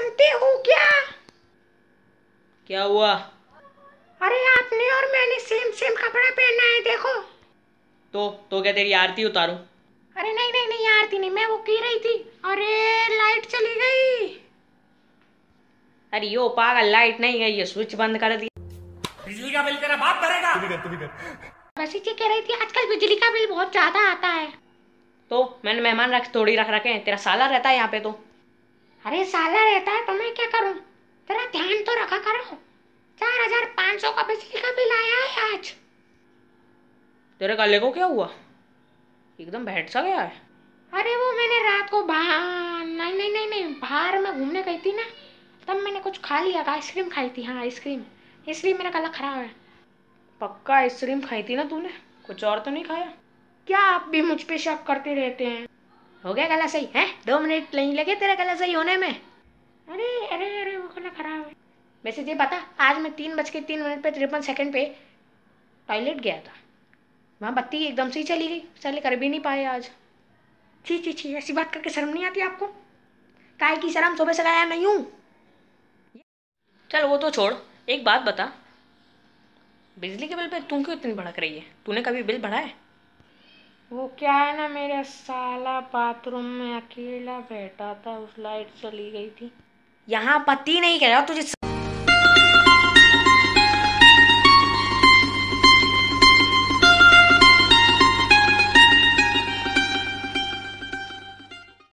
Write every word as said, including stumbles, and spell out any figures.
जानते हो क्या? क्या हुआ? अरे आपने और मैंने सेम सेम कपड़ा पहना है, देखो। तो तो क्या तेरी आरती उतारूं? अरे नहीं नहीं नहीं, आरती नहीं, मैं वो की रही थी। अरे लाइट चली गई। अरे यो पागल, लाइट नहीं गई है, स्विच बंद कर दिया। बिजली का बिल तेरा बाप भरेगा। तू भी कर, तू भी कर। वैसे ये कह रही थी आजकल बिजली का बिल बहुत ज्यादा आता है। तो मैंने मेहमान रख थोड़ी रख रखे हैं, तेरा साला रहता है यहाँ पे तो। अरे साला रहता है तो मैं क्या करूं? तेरा ध्यान तो रखा करो। चार हजार पाँच सौ का बिजली का बिल आया है आज। तेरे गले को क्या हुआ? एकदम बैठ सा गया है। अरे वो मैंने रात को बाहर नहीं नहीं नहीं नहीं बाहर में घूमने गई थी ना, तब मैंने कुछ खा लिया, आइसक्रीम खाई थी। हाँ आइसक्रीम, इसलिए मेरा गला खराब है। पक्का आइसक्रीम खाई थी ना तूने? कुछ और तो नहीं खाया? क्या आप भी मुझ पे शक करते रहते हैं? हो गया गला सही है? दो मिनट नहीं लगे तेरा गला सही होने में। अरे अरे अरे वो गला खराब है। वैसे ये बता, आज मैं तीन बज के तीन मिनट पे तिरपन सेकंड पे टॉयलेट गया था, वहाँ बत्ती एकदम से ही चली गई, साले कर भी नहीं पाए आज। छी छी छी, ऐसी बात करके शर्म नहीं आती आपको? काय की शर्म, सुबह से गाया नहीं हूँ। चल वो तो छोड़, एक बात बता, बिजली के बिल पे तू क्यों इतनी भड़क रही है? तूने कभी बिल बढ़ा है? वो क्या है ना, मेरा साला बाथरूम में अकेला बैठा था, उस लाइट चली गई थी। यहाँ पति नहीं कह रहा तुझे।